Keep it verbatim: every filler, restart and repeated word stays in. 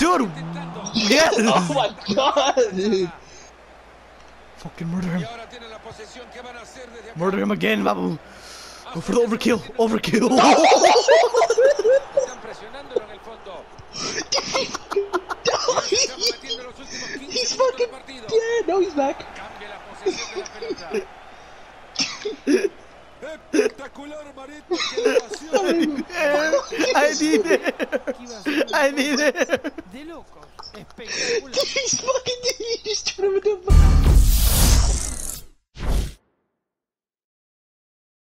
Dude! Yes! Oh my god, dude! Fucking murder him. Murder him again, Babu. Go for the overkill. Overkill. He's fucking dead. No, he's back. I need it. I need it. He's fucking. He's trying to do.